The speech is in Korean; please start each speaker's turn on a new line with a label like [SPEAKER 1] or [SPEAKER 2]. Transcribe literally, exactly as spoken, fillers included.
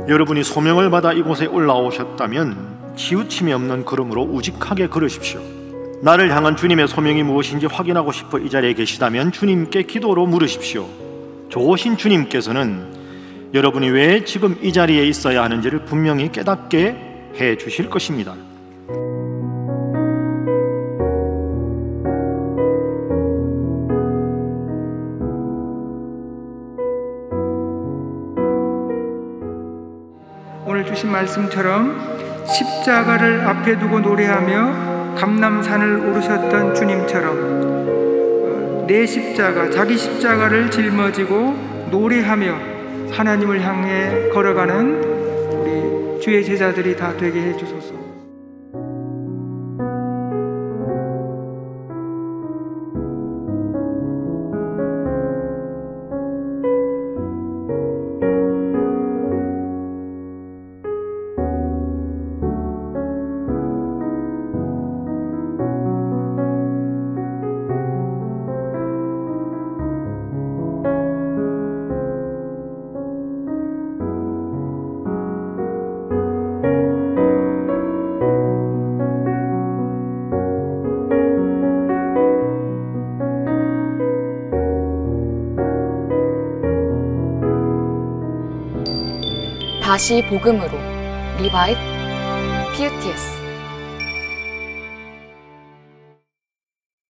[SPEAKER 1] 여러분이 소명을 받아 이곳에 올라오셨다면 치우침이 없는 걸음으로 우직하게 걸으십시오. 나를 향한 주님의 소명이 무엇인지 확인하고 싶어 이 자리에 계시다면 주님께 기도로 물으십시오. 좋으신 주님께서는 여러분이 왜 지금 이 자리에 있어야 하는지를 분명히 깨닫게 해 주실 것입니다.
[SPEAKER 2] 오늘 주신 말씀처럼 십자가를 앞에 두고 노래하며 감람산을 오르셨던 주님처럼 내 십자가, 자기 십자가를 짊어지고 노래하며 하나님을 향해 걸어가는 우리 주의 제자들이 다 되게 해주소서.
[SPEAKER 3] 다시 복음으로 리바이브 피유티에스